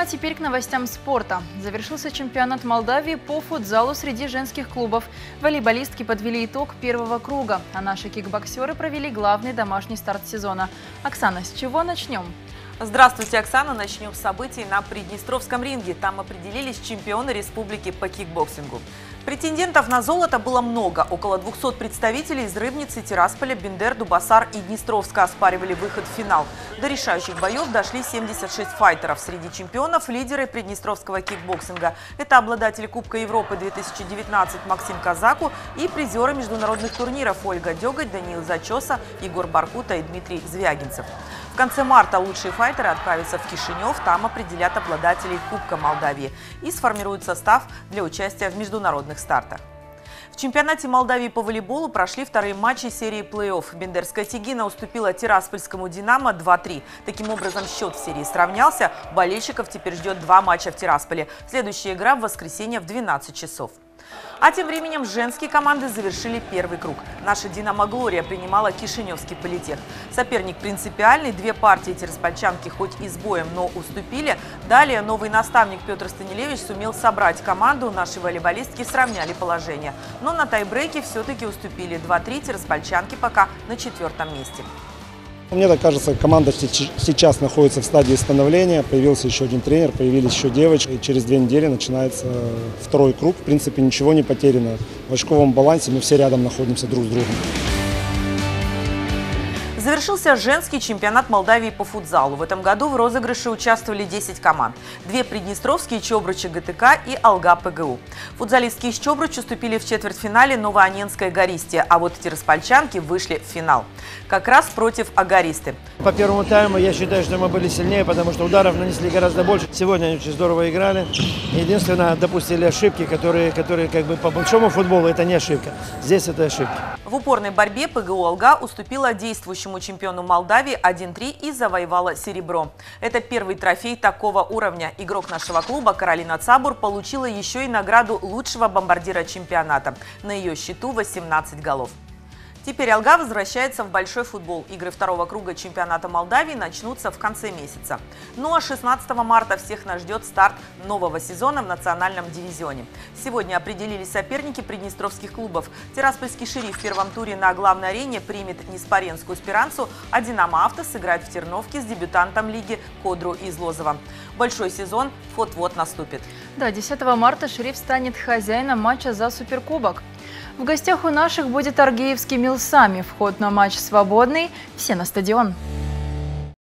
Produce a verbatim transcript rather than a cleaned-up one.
А теперь к новостям спорта. Завершился чемпионат Молдавии по футзалу среди женских клубов. Волейболистки подвели итог первого круга, а наши кикбоксеры провели главный домашний старт сезона. Оксана, с чего начнем? Здравствуйте, Оксана. Начнем с событий на Приднестровском ринге. Там определились чемпионы республики по кикбоксингу. Претендентов на золото было много. Около двухсот представителей из Рыбницы, Тирасполя, Бендер, Дубасар и Днестровска оспаривали выход в финал. До решающих боев дошли семьдесят шесть файтеров. Среди чемпионов – лидеры приднестровского кикбоксинга. Это обладатели Кубка Европы две тысячи девятнадцать Максим Казаку и призеры международных турниров Ольга Деготь, Даниил Зачеса, Егор Баркута и Дмитрий Звягинцев. В конце марта лучшие файтеры отправятся в Кишинев, там определят обладателей Кубка Молдавии и сформируют состав для участия в международных стартах. В чемпионате Молдавии по волейболу прошли вторые матчи серии плей-офф. Бендерская Тегина уступила Тираспольскому «Динамо» два три. Таким образом, счет в серии сравнялся. Болельщиков теперь ждет два матча в Тирасполе. Следующая игра в воскресенье в двенадцать часов. А тем временем женские команды завершили первый круг. Наша «Динамо Глория» принимала Кишиневский политех. Соперник принципиальный. Две партии тираспольчанки хоть и с боем, но уступили. Далее новый наставник Петр Станилевич сумел собрать команду. Наши волейболистки сравняли положение. Но на тайбрейке все-таки уступили. два три, тираспольчанки пока на четвертом месте. Мне так кажется, команда сейчас находится в стадии становления. Появился еще один тренер, появились еще девочки. И через две недели начинается второй круг. В принципе, ничего не потеряно. В очковом балансе мы все рядом находимся друг с другом. Завершился женский чемпионат Молдавии по футзалу. В этом году в розыгрыше участвовали десять команд. Две приднестровские – Чобруча ГТК и Алга ПГУ. Футзалистки из Чобруч уступили в четвертьфинале Новоанненская Гористия, а вот тираспольчанки вышли в финал. Как раз против Агаристы. По первому тайму я считаю, что мы были сильнее, потому что ударов нанесли гораздо больше. Сегодня они очень здорово играли. Единственное, допустили ошибки, которые, которые как бы по большому футболу это не ошибка. Здесь это ошибки. В упорной борьбе ПГУ «Алга» уступила действующему чемпиону Молдавии один три и завоевала серебро. Это первый трофей такого уровня. Игрок нашего клуба Каролина Цабур получила еще и награду лучшего бомбардира чемпионата. На ее счету восемнадцать голов. Теперь «Алга» возвращается в большой футбол. Игры второго круга чемпионата Молдавии начнутся в конце месяца. Ну а шестнадцатого марта всех нас ждет старт нового сезона в национальном дивизионе. Сегодня определились соперники приднестровских клубов. Тираспольский «Шериф» в первом туре на главной арене примет Неспаренскую «Спиранцу», а «Динамо Авто» сыграет в Терновке с дебютантом лиги Кодру из Лозова. Большой сезон вот-вот наступит. Да, десятого марта «Шериф» станет хозяином матча за суперкубок. В гостях у наших будет Аргеевский Милсами. Вход на матч свободный. Все на стадион.